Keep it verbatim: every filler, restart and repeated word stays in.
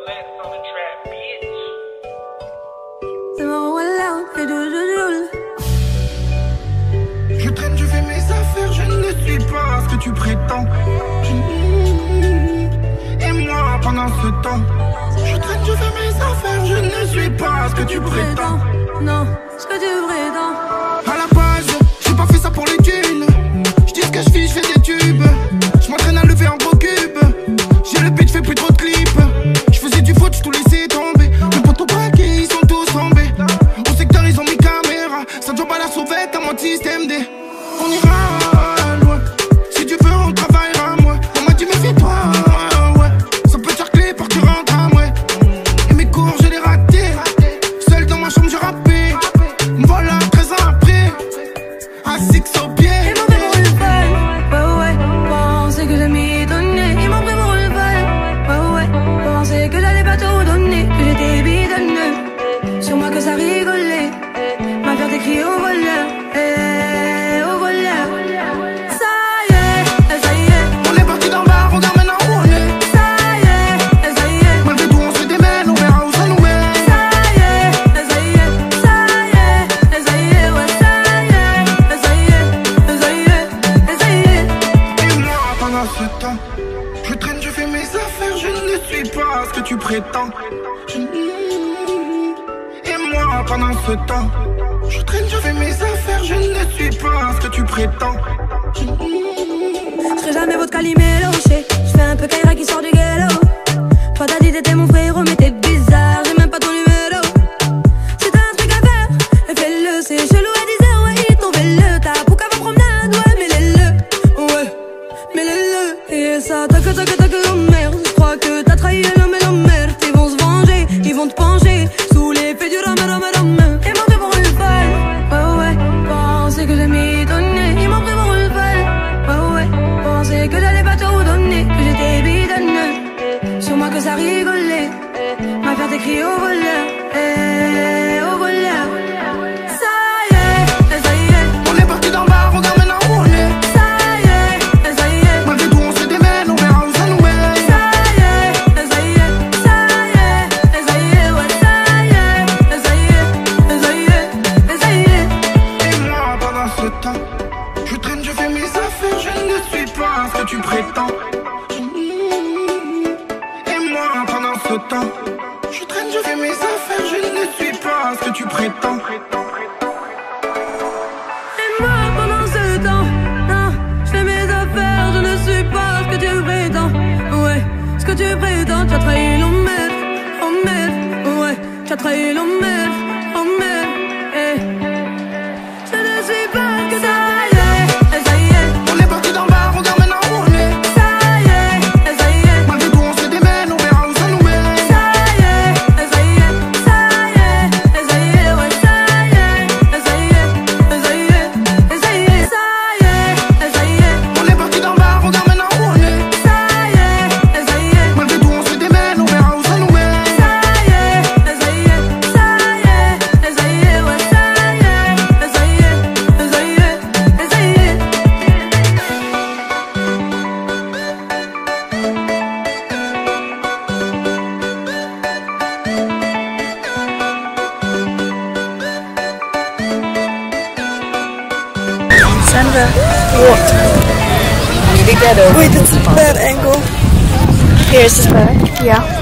Je traîne, je fais mes affaires, je ne suis pas ce que tu prétends. Et moi pendant ce temps, je traîne, je fais mes affaires, je ne suis pas ce que tu prétends. Non, ce que tu prétends. À la base, j'ai pas fait ça pour les thunes. Je dis ce que je fais, je fais des tubes. Je m'entraîne à lever un gros cube. J'ai le beat, je fais plus trop de clips. Je faisais du foot, je tout laissé tomber. Mes potes au paquet, ils sont tous tombés. Au secteur, ils ont mis caméra. Ça ne joue pas la sauvette à mon système D. On ira loin. Si tu veux, on travaillera moins. On m'a dit, méfie-toi, ouais. Ça peut te faire clé pour que tu rentres à moi. Et mes cours, je les ratés. Seul dans ma chambre, je rappais. Voilà, treize ans après. À six au pied. Ils m'ont pris pour une folle. Ouais, ouais. Pensais que j'allais m'y donner. Ils m'ont pris pour une folle. Ouais, ouais. Pensais que j'allais pas tout donner. Que j'étais bidonneux. Sur moi que ça rigolait. Ma peur t'écrit au voleur. Eh, au voleur. Ça y est, ça y est. On est parti d'en bas, regarde maintenant où on est. Ça y est, ça y est. Malgré tout, on se démène, on verra où ça nous mène. Ça y est, ça y est. Ça y est, ça y est. Ouais, ça y est, ça y est. Ça y est, ça y est. Et moi, pendant ce temps, je traîne, je fais mes affaires, je ne suis pas ce que tu prétends. Je- Et moi, pendant ce temps, je traîne, je fais mes affaires, je ne suis pas ce que tu prétends. Je serai jamais votre Calimero, je fais un peu Kaira qui sort du ghetto. Toi t'as dit t'étais mon frérot mais t'es bizarre, j'ai même pas ton numéro. Si t'as un truc à faire, fais-le, c'est chelou à dix heures, ouais il tombait le t'as pour qu'à ma promenade, ouais mais les-le, ouais, mais les-le. Et ça tac tac tac oh merde, je crois que t'as trahi l'homme et l'homme merde. Ils vont se venger, ils vont te pencher, sous l'effet du rhum rhum rhum. Ils m'ont pris pour une folle, ouais ouais, pensais que j'ai m'y donner. Ils m'ont pris pour une folle, ouais ouais, pensais que j'allais pas tout donner. Que j'étais bidonneux, sur moi que ça rigolait. Ma peur t'écrit au voleur, eh, au voleur. Ça y est, ça y est. On est parti d'en bas, regarde maintenant où on est. Ça y est, ça y est. Malgré tout, on se démène, on verra où ça nous mène. Ça y est, ça y est. Ça y est, ça y est. Ouais, ça y est, ça y est. Ça y est, ça y est. Et moi, pendant ce temps, je traîne, je fais mes affaires, je ne suis pas ce que tu prétends. Et moi, pendant ce temps, je traîne, je fais mes affaires, je ne suis pas ce que tu prétends. Et moi pendant ce temps, non, je fais mes affaires, je ne suis pas ce que tu prétends. Ouais, ce que tu prétends, tu as trahi l'homme merde, oh merde, ouais, tu as trahi l'homme merde, oh merde, eh. Je ne suis pas ce que ça y est, ça y est. On est parti d'en bas, regarde maintenant où on est. Ça y est, ça y est. Malgré tout, on se démène, on verra où ça nous mène. Ça y est, ça y est. Ça y est, ça y est. Ouais, ça y est, ça y est. Ça y est, ça y est. Ça y est, ça y est. On est parti d'en bas, regarde maintenant où on est. Ça y est, ça y est. Malgré tout, on se démène, on verra où ça nous mène. Ça y est, ça y est. Ça y est, ça y est. Ouais, ça y est, ça y est. Ça y est, ça y est. Sandra, what? I need to get over. Wait, it's a bad angle. Here's the back. Yeah.